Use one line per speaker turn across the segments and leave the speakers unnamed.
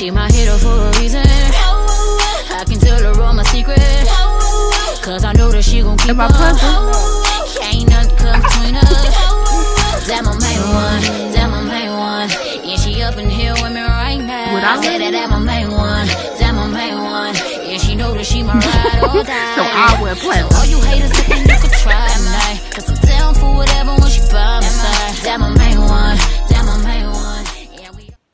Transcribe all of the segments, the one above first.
She my hero for a reason. I can tell her all my secrets, cause I know that she gon' keep up. Ain't nothing come between us. That my main one, that my main one. Yeah, she up in here with me right now. I said that my main one, that my main one. Yeah, she know that she my ride or die.
So I will play.
So all you haters think you could try tonight, cause I'm down for whatever when she by my side. That my main one, that my main one. Yeah,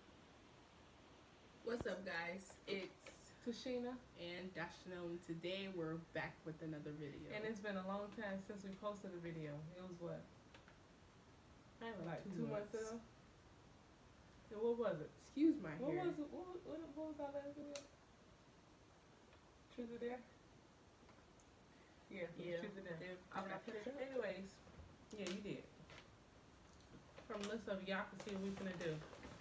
What's up, guys? It's
Tashina
and Dashanelle, and today we're back with another video.
and it's been a long time since we posted a video. It was what? Like 2 months ago? And what was it?
Excuse my
What
hair.
was it? What was our last video? Truth or Dare? Yeah,
Yeah.
Truth or Dare.
I'm not put it up.
Anyways, yeah, you did. From the list of y'all can see what we finna do.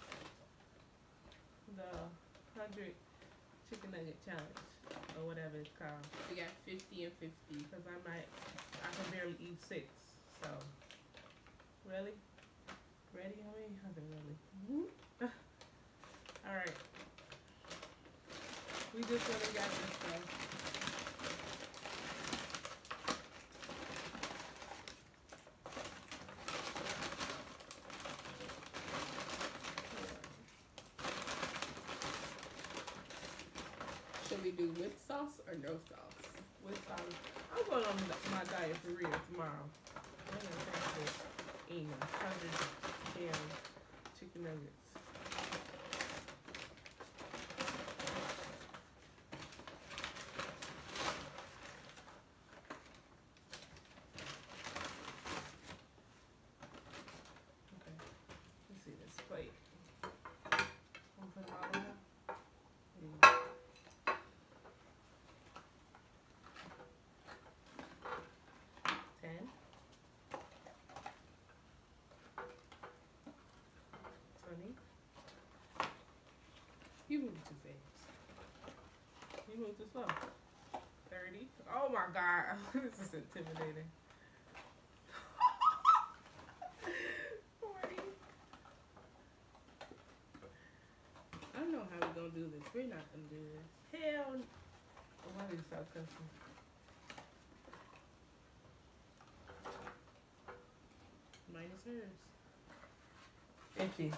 The 100 chicken nugget challenge, or whatever it's called.
We got 50 and 50.
Cause I can barely eat 6. So, really? Ready? I can really. All right. We just really got this stuff.
Should we do with sauce or no sauce?
With I'm going on my diet for real tomorrow. I'm gonna try to eat 100 damn chicken nuggets. Okay, let's see this plate. Wanna put it all in there? Yeah. 10. You move too fast. You move too slow. 30. Oh my God, this is intimidating. 40.
I don't know how we're gonna do this. We're not gonna do this.
Hell, why are you so custom?
Minus hers.
50.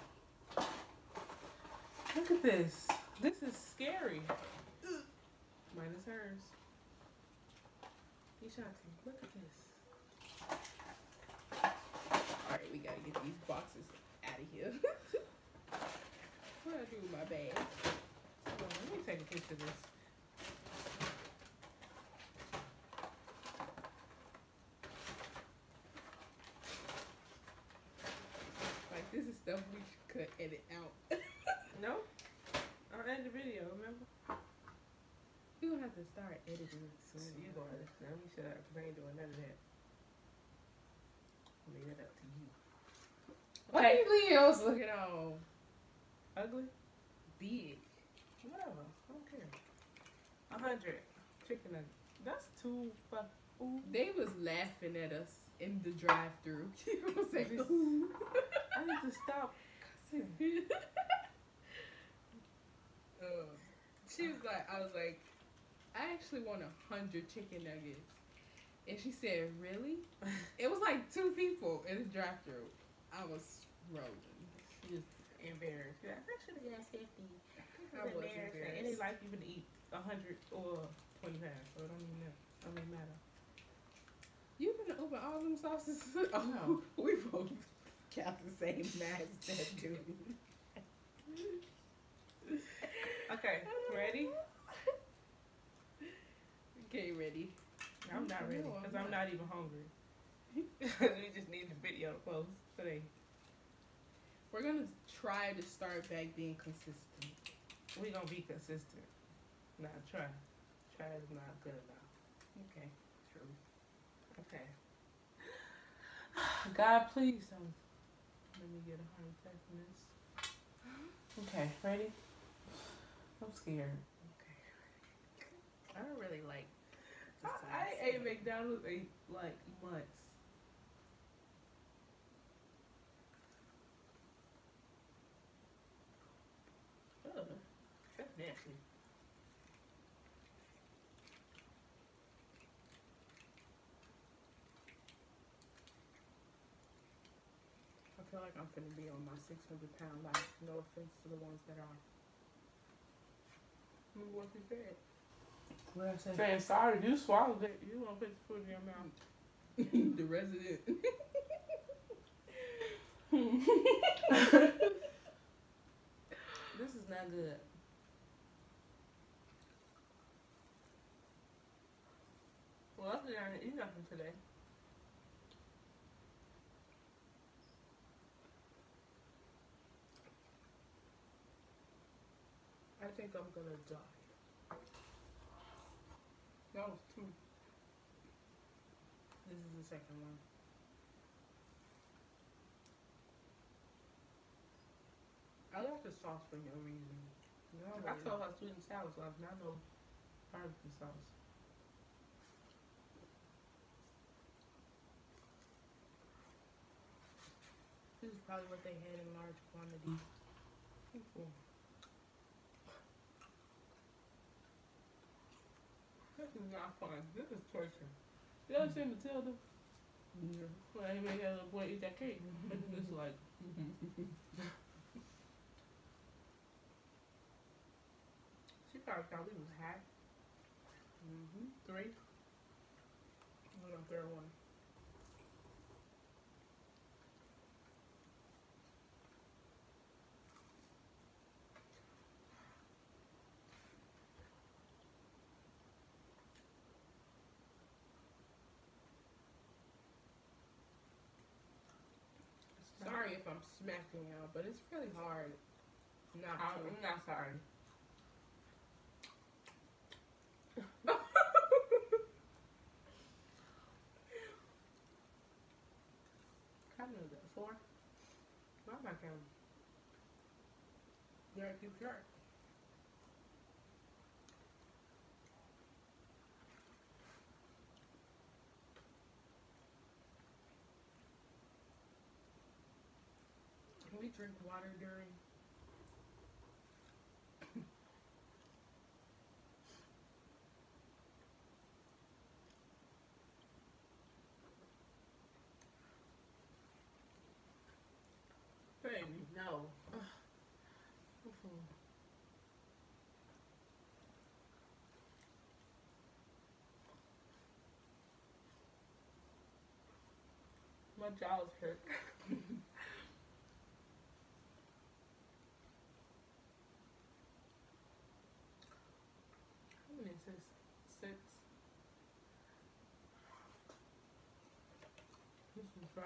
Look at this. This is scary. Minus hers. Ishanti, look at this.
Alright, we gotta get these boxes out of here. What do I do with my bag?
Hold on, let me take a picture of this.
Like, this is stuff we could edit out.
No? I'll end the video, remember?
You're gonna have to start editing it soon.
You go ahead. Let me shut up, because I ain't doing none of that. I'll leave that up to you.
Why do you leave yours looking all
Ugly?
big?
Whatever. I don't care. 100 chicken nuggets. That's too fuck. Ooh.
They was laughing at us in the drive-thru. You know what I'm saying?
I need to stop cussing.
She was like, I was like, I actually want 100 chicken nuggets. And she said, really? It was like 2 people in the drive-thru. I was rolling.
She was embarrassed. Yeah, I should have got 50.
I was embarrassed.
And they like even to eat 100 or 20 pounds, so it don't even matter.
You gonna open all them sauces? Oh,
No.
we both got the same mindset, dude.
Okay, ready?
Okay, ready.
I'm not ready,
No, I'm
because I'm
not.
not even hungry. We just need the video to post today.
We're gonna try to start back being consistent.
We gonna be consistent. Not try. Try is not good enough.
Okay, true.
Okay. God, please don't. Let me get a heart attack from this. Okay, ready? I'm scared.
Okay. I don't really like.
I ate McDonald's in like months. Nasty.
I feel like I'm finna be on my 600-pound life. No offense to the ones that are. What you said?
What I said? Saying sorry, you swallowed it. You won't put the food in your mouth.
The resident.
This is not good. Well, I didn't eat nothing today.
I think I'm gonna die. That was 2. This is the second one. I like the sauce for no reason. No,
I told her sweet and sour sauce, not no barbecue sauce.
This is probably what they had in large quantity.
This is not fun. This is torture. You ever seen Matilda?
Yeah.
When they made that little boy eat that cake. It's like. She probably thought we was high. 3.
Hold on, third one. Sorry if I'm smacking y'all, but it's really hard not to.
I'm not sorry. How many is that? 4? Why am I counting?
You gotta keep track. Can we drink water during?
Baby, no. My jaws hurt. How many is this? 6. This is dry.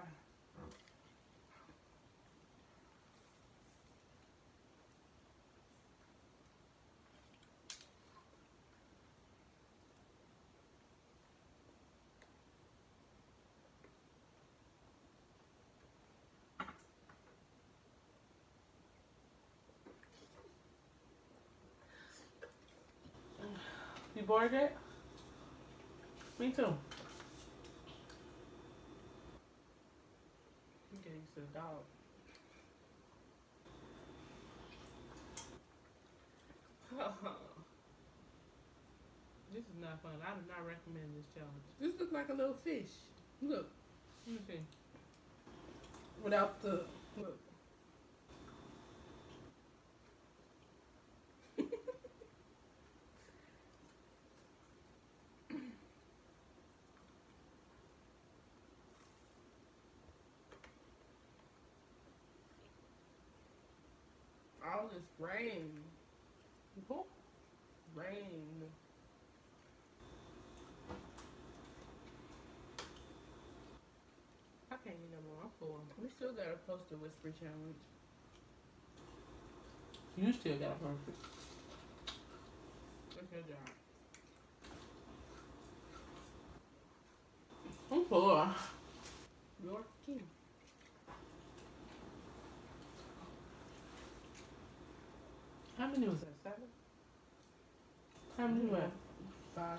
You bored yet? Me too. You get used to the dog. This is not fun. I do not recommend this challenge.
This looks like a little fish. Look.
Let me see.
Without the look. All this rain.
Who?
Rain.
I can't eat no more. I'm full.
We still gotta post the whisper challenge.
You still got perfect.
That's your job.
I'm full.
Your king.
How many was that? 7? How many were?
5.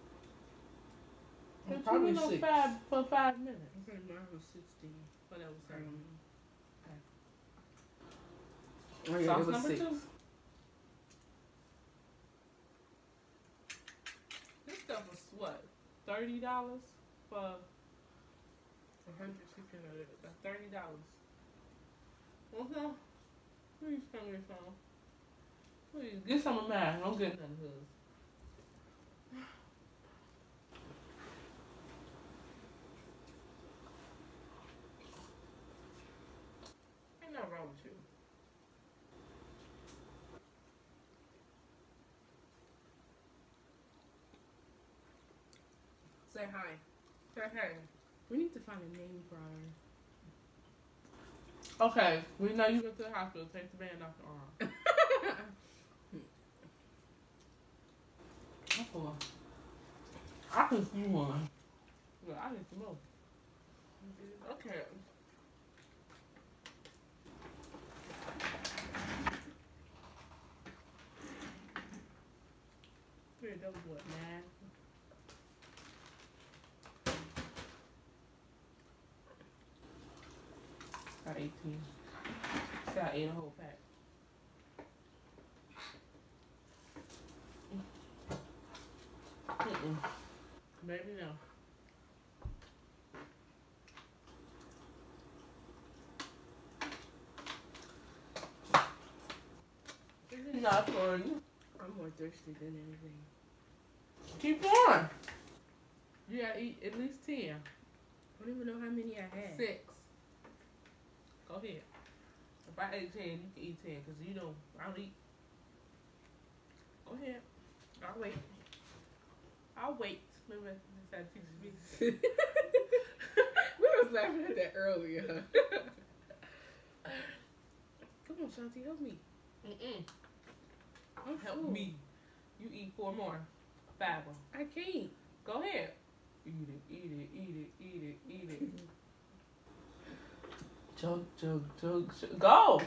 But
Probably
you went
6.
on 5 for 5 minutes.
I think mine was 16.
But that was 7.
Oh, yeah,
Sauce
it was
number
6.
2? stuff was what? $30 for 100 chicken nuggets. That's $30. Okay. Please come here some. Please get some of mine. Don't get none of his. Ain't nothing wrong with you.
Say hi.
Say hey.
We need to find a name for our.
Okay, we know you go to the hospital. Take the band off the arm. I'm full. I can see one. But I need some more. Okay. Here, that was what, 9? Got 18. So I ate a whole pack. Maybe no. This is not fun.
I'm more thirsty than anything.
Keep on. You gotta eat at least 10.
I don't even know how many I had.
6. Go ahead. If I ate 10, you can eat 10 because you know I'll eat. Go ahead. I'll wait. I'll wait. Remember, that's how it teaches me.
We was laughing at that earlier. Come on, Shanti, help me. I'm
Help
full.
me. You eat 4 more. 5 of them.
I can't.
Go ahead. Eat it, eat it, eat it, eat it, eat it. Chug, chug, chug, chug. Go!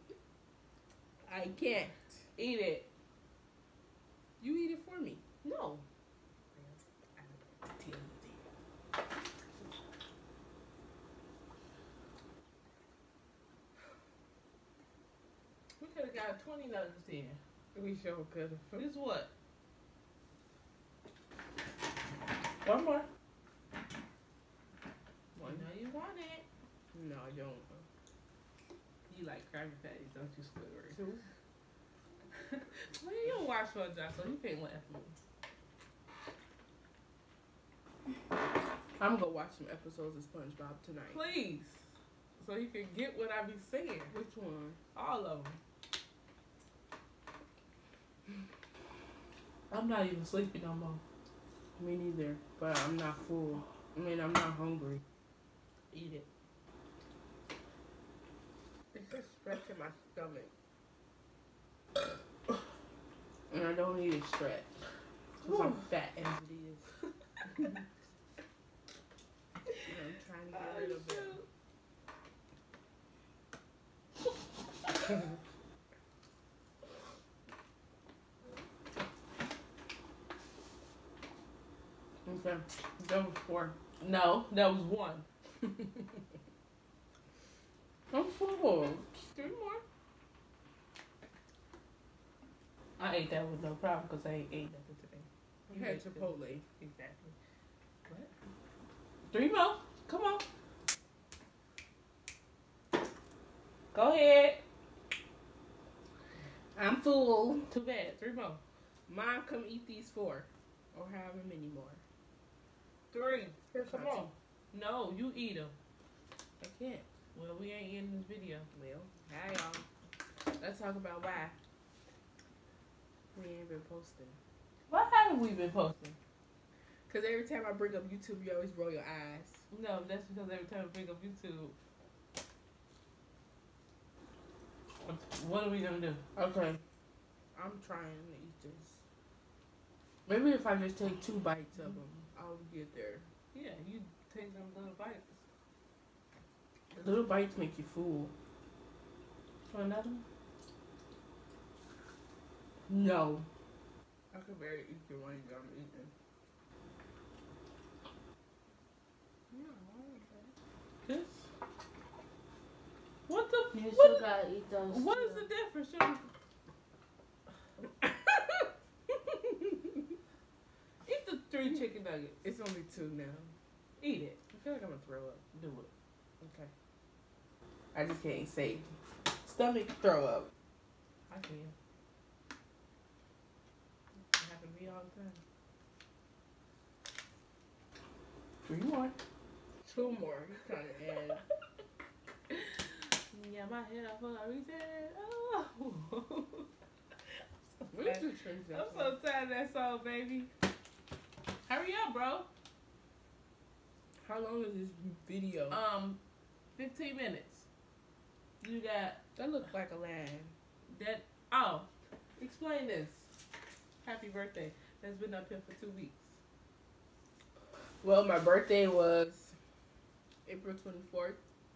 I can't.
Eat it.
You eat it for me.
No. We could have got 20 nuggets in.
We sure could have.
This what? One more.
One.
No, you want it.
No, I don't.
You like Krabby Patties, don't you, Squidward?
2.
Well, you don't watch SpongeBob, so you can't laugh at me.
I'm gonna go watch some episodes of SpongeBob tonight.
Please. So you can get what I be saying.
Which one?
All of them. I'm not even sleepy no more.
Me neither, but I'm not full. I mean, I'm not hungry.
Eat it.
It's just stretching my stomach. And I don't need it stretch. Because I'm fat as it is. I'm trying to get rid of it. Okay, that was 4.
No, that was 1.
I'm full.
3 more. I ate that with no problem because I ain't ate nothing today.
You had Chipotle.
Exactly. What? 3 more. Come on. Go ahead.
I'm full.
Too bad. 3 more.
Mom, come eat these 4. Or however many more.
3.
Here,
Come on. No, you eat them.
I can't.
Well, we ain't in this video.
Well, hi y'all. Let's talk about why we ain't been posting.
What haven't we been posting?
Because every time I bring up YouTube, you always roll your eyes.
No, that's because every time we bring up YouTube. What are we gonna do?
Okay. I'm trying to eat this. Maybe if I just take 2 bites of them, I'll get there.
Yeah, you take them little bites.
Little bites make you full.
Want another one?
No. I could barely eat the ones I'm eating.
This? What the?
You
What,
still gotta eat those.
what
too.
is the difference? Eat the 3 chicken nuggets.
It's only 2 now.
Eat it.
I feel like I'm gonna throw up.
Do it.
Okay. I just can't say stomach throw up.
I can. It happens to me all the time.
3 more. 2 more. You trying to add?
Yeah, my head up for a reason. Oh.
Where's the transition?
I'm so tired of that song, baby. Hurry up, bro.
How long is this video?
15 minutes. You got
That looks like a line.
that. Oh, explain this. Happy birthday. That's been up here for 2 weeks.
Well, my birthday was April 24th.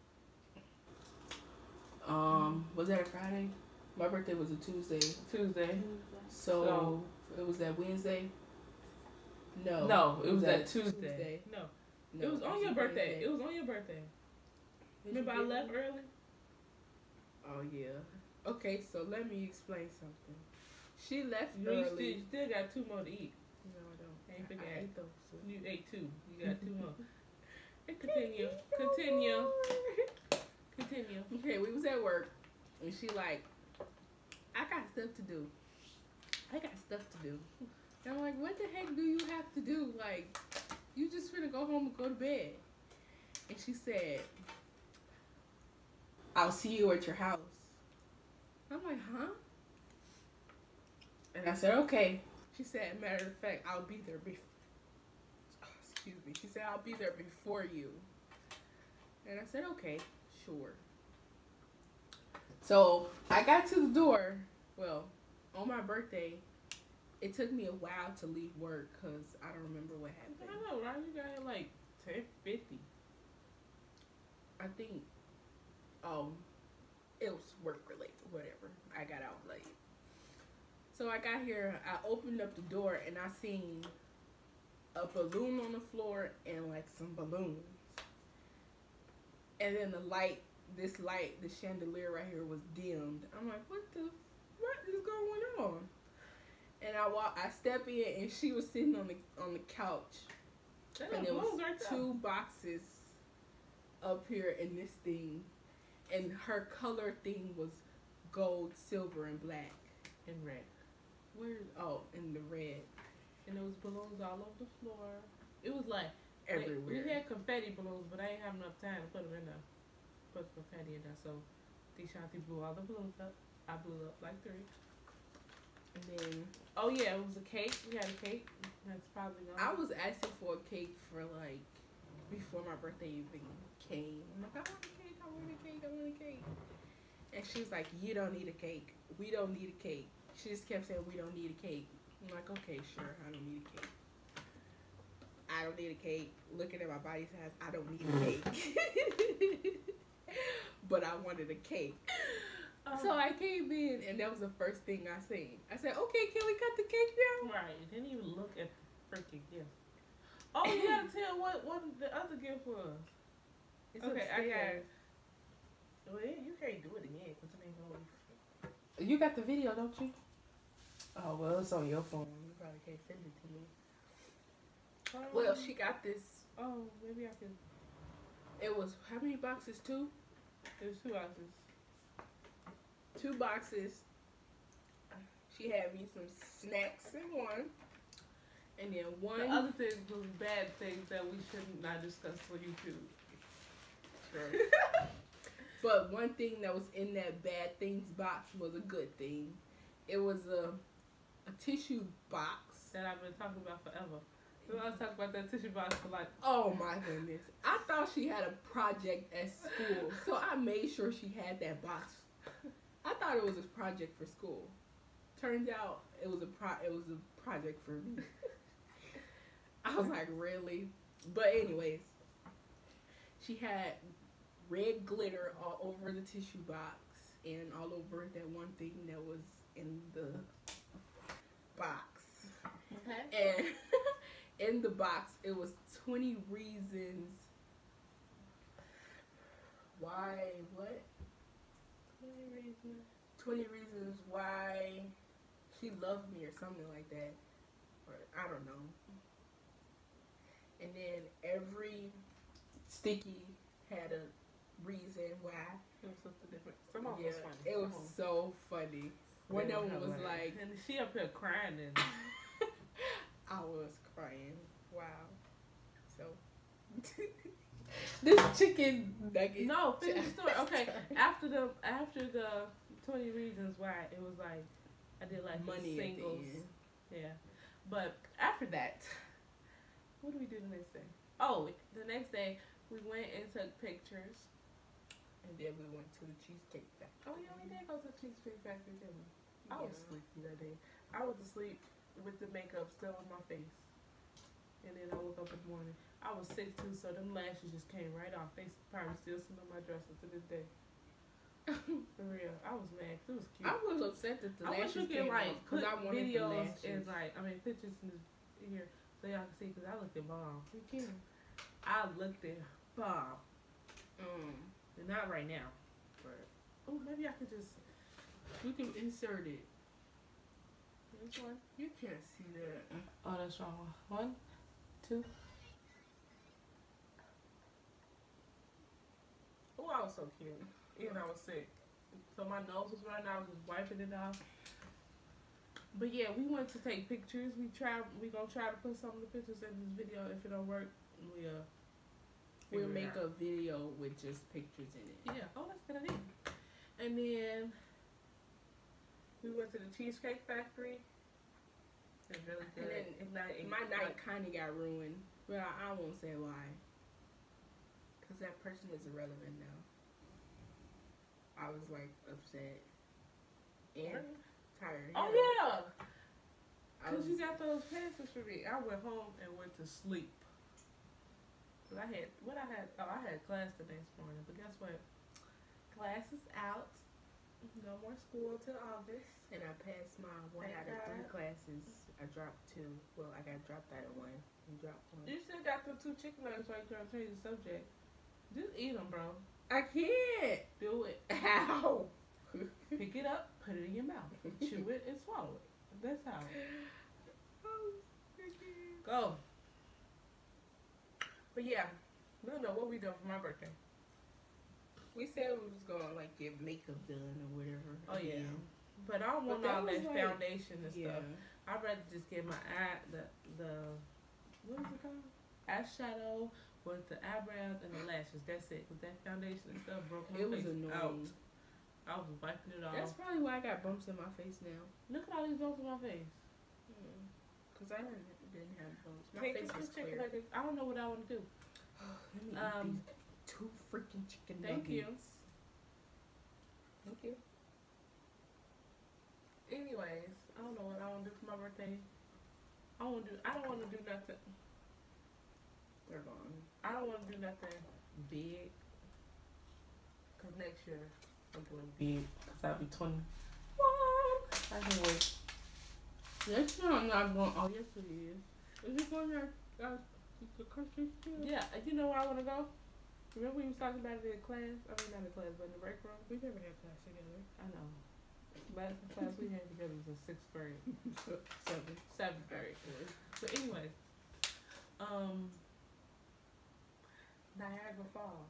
Was that a Friday? My birthday was a Tuesday.
Tuesday.
So it was that Wednesday?
No, it was that Tuesday. No,
No,
it was on your
a
birthday.
Wednesday.
It was on your birthday.
Did you
Remember I
get
left
it?
early?
Oh, yeah. Okay, so let me explain something. She left
You
early.
still got 2 more to eat.
No, I don't.
Ain't forget.
I ate those.
You ate 2. You got 2 more. Continue. Continue. Continue.
Okay, we was at work, and she like, I got stuff to do. I got stuff to do. And I'm like, what the heck do you have to do? Like, you just finna go home and go to bed. And she said, I'll see you at your house. I'm like, huh? And I said, okay. She said, matter of fact, I'll be there before. Excuse me. She said, I'll be there before you. And I said, okay, sure. So I got to the door. Well, on my birthday, it took me a while to leave work because I don't remember what
I
happened.
know, right? You got here like 10:50.
I think, it was work related, whatever. I got out late. So I got here, I opened up the door and I seen a balloon on the floor and like some balloons. And then the chandelier right here was dimmed. I'm like, what is going on? And I step in and she was sitting on the couch. And there was
right there.
2 boxes up here in this thing. And her color thing was gold, silver, and black.
And red.
In the red.
And there was balloons all over the floor. It was like
Everywhere.
we had confetti balloons, but I ain't have enough time to put them in there. Put confetti in there, so Deshanti blew all the balloons up. I blew up like 3.
And then
Oh yeah, it was a cake. We had a cake. That's probably gone.
I was asking for a cake for like before my birthday even came. I'm like, I want a cake, I want a cake, I want a cake. And she was like, you don't need a cake. We don't need a cake. She just kept saying, we don't need a cake. I'm like, okay, sure, I don't need a cake. I don't need a cake. Looking at my body size, I don't need a cake. But I wanted a cake. So I came in, and that was the first thing I seen. I said, okay, can we cut the cake now?
Right. Didn't even look at the freaking gift. Oh, you gotta tell what the other gift was.
It's
Okay, I got
upstairs.
it. Well, you can't do it again because it ain't no.
You got the video, don't you? Oh, well, it's on your phone. You probably can't send it to me. Well, she got this.
Oh, maybe I can.
It was, how many boxes? 2?
There's 2 boxes.
2 boxes. She had me some snacks in one. And then one.
The other things was bad things that we should not discuss for YouTube.
Sure. But one thing that was in that bad things box was a good thing. It was a tissue box.
That I've been talking about forever. So I was talking about that tissue box for like.
Oh my goodness. I thought she had a project at school. So I made sure she had that box. I thought it was a project for school. Turns out it was a project for me. I was like, really? But anyways, she had red glitter all over the tissue box and all over that one thing that was in the box.
Okay.
And in the box, it was 20 reasons why, what? 20 reasons why she loved me or something like that. Or I don't know. and then every sticky had a reason why.
It was something different. Some of them
Yeah,
was funny.
it was so funny. One of them was like,
and she up here crying and
I was crying. Wow. So this chicken nugget.
no, finish the story. Okay, after the 20 reasons why, it was like I did like
Money
these
at the
singles.
end.
Yeah, but after that, what did we do the next day? Oh, the next day we went and took pictures.
And then we went to the Cheesecake Factory.
Oh yeah, we did go to the Cheesecake Factory, didn't we? I was
Yeah.
sleepy that day. I went to sleep with the makeup still on my face. And then I woke up in the morning. I was sick too, so them lashes just came right off. They probably still sitting on my dresser to this day. For real. I was mad 'cause it was cute.
I was upset that the
I wish
lashes
we could
came
like
off
put
because I wanted the
videos
lashes.
and pictures in here so y'all can see because I looked at bomb.
You can.
I looked at bomb. And not right now. But oh, maybe I could just
You can insert it.
which one?
You can't see that.
Oh, that's wrong. 1, 2. Oh, I was so cute. Even I was sick. So my nose was running. I was just wiping it off. But yeah, we went to take pictures. We gonna try to put some of the pictures in this video. If it don't work,
We'll make a video with just pictures in it.
Yeah. Oh, that's a good idea. And then we went to the Cheesecake Factory. It's really good.
And then my night kind of got ruined, but I won't say why. Because that person is irrelevant now. I was like upset and tired.
Oh yeah,
I
because
was,
you got those passes for me. I went home and went to sleep. But I had class the next morning. But guess what? Class is out. No more school till August.
and I passed my 1 out of 3 classes. I dropped 2. Well, I got dropped out of 1 and dropped 1.
You still got the 2 chicken nuggets right there. Change the subject. Just eat them, bro.
I can't.
Do it.
How?
Pick it up, put it in your mouth, chew it, and swallow it. That's how. Go. But yeah, we don't know what we doing for my birthday.
We said we was gonna like get makeup done or whatever.
Oh yeah.
again.
But I don't want
But that
all
was
that
like-
foundation and
Yeah.
stuff. I'd rather just get my the what is it called? Eyeshadow with the eyebrows and the lashes. That's it. With that foundation and stuff broke my
It was
face out.
annoying.
I was wiping it off.
That's probably why I got bumps in my face now.
Look at all these bumps on my face.
Cause I didn't have bumps. My
Take
face was
this chicken
clear.
nuggets. I don't know what I want to do.
Let me eat these 2 freaking chicken
Thank you.
nuggets. Thank you.
Anyways, I don't know what I want to do for my birthday. I don't want to do nothing.
They're gone.
I don't want to do nothing big. Cause next year I'm doing big. Cause I'll be 21. I can wait.
Next year I'm not going. Oh yes it is. Is it going to the country still?
Yeah, you know where I want to go? Remember we was talking about it in class? I mean, not in class, but in the break room.
We never had class together.
I know. Last class we had together was in 6th grade. 7th grade. So anyway, Niagara Falls.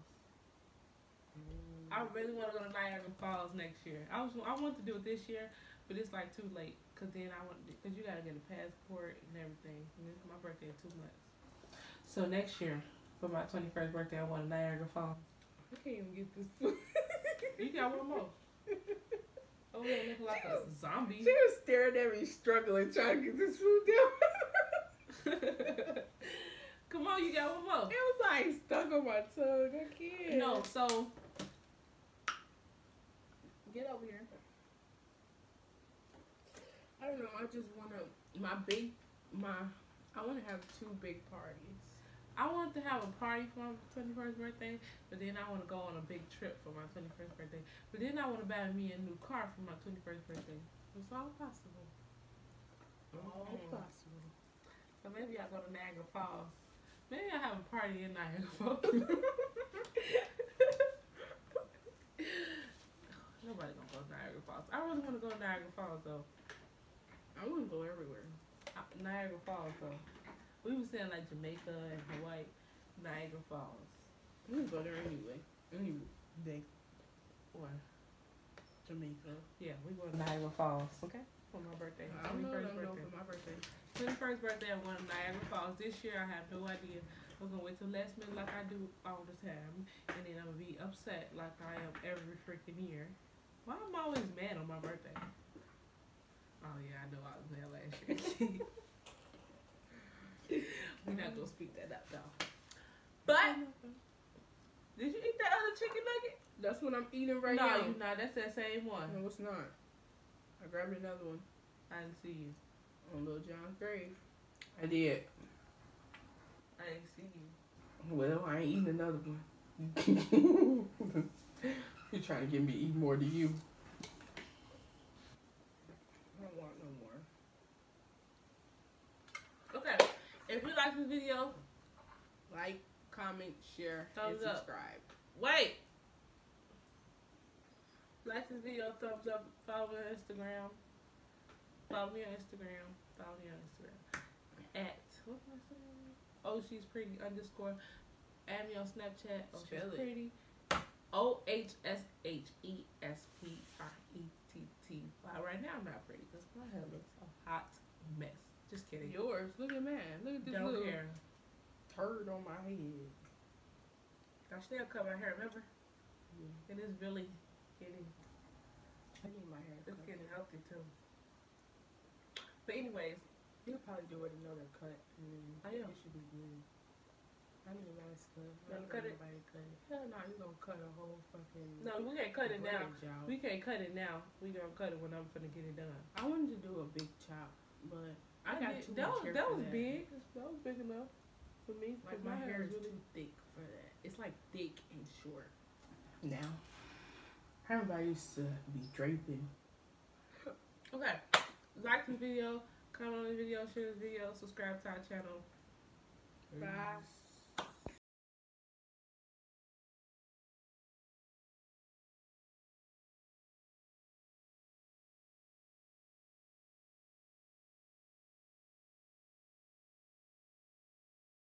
I really want to go to Niagara Falls next year. I want to do it this year, but it's like too late. Cause then cause you gotta get a passport and everything. And it's my birthday in 2 months. So next year, for my 21st birthday, I want Niagara Falls.
I can't even get this food.
You got one more. Oh yeah, looking like a zombie.
She was staring at me, struggling, trying to get this food down.
Come on, you got one more.
It was like stuck on my tongue. I can't.
No, so get over here.
I don't know. I just want to I want to have 2 big parties.
I want to have a party for my 21st birthday, but then I want to go on a big trip for my 21st birthday. But then I want to buy me a new car for my 21st birthday. It's all possible.
All possible.
So maybe I go to Niagara Falls. Maybe I have a party in Niagara Falls. Nobody gonna go to Niagara Falls. I really want to go to Niagara Falls though.
I want to go everywhere.
Niagara Falls though. We were saying like Jamaica and Hawaii, Niagara Falls.
We can go there anyway. Any day.
Or
Jamaica.
yeah, we go to Niagara Falls. Okay, for my birthday.
I don't know what
21st
I'm doing
birthday.
for my birthday.
21st birthday, I went to Niagara Falls. This year, I have no idea. I'm gonna wait till last minute like I do all the time, and then I'm gonna be upset like I am every freaking year. Why am I always mad on my birthday? Oh yeah, I know I was mad last year. We're not gonna speak that up though. But did you eat that other chicken nugget?
That's what I'm eating right
no,
now.
you not. That's that same one.
No, it's not. I grabbed another one
I didn't see you.
on Lil Jon's grave. I did.
I didn't see you.
Well, I ain't eating another one. You're trying to get me to eat more than you. I don't want no more.
Okay, if you like this video,
Like, comment, share,
Thumbs
and
up.
subscribe.
wait. Like this video, thumbs up, follow me on Instagram. Follow me on Instagram. Follow me on Instagram. At, what am I saying? Oh, she's pretty _ Add me on Snapchat. Oh, she's
Spell it.
pretty. OHSHESPRETTY. Right now, I'm not pretty because my hair looks a hot mess. Just kidding.
Yours. Look at mine. Look at this
Don't
little
care.
turd on my head.
I still cut my hair, remember?
Yeah.
It is really getting,
I need my hair
it's
cut.
getting healthy too. But anyways,
You'll probably do it another cut.
I am.
It should be good. I need a nice cut.
You wanna cut it?
Nobody cut it. Hell no, you gonna cut a whole fucking.
no, we can't cut it now.
bridge out.
We can't cut it now. We gonna cut it when I'm finna get it done.
I wanted to do a big chop, but I got too
that
much hair
that
for
was
that.
big. That was big enough for me.
Like
'cause
my hair is
really.
too thick for that. It's like thick and short. Now, everybody used to be draping.
Okay, like this video, comment on the video, share this video, subscribe to our channel. Bye.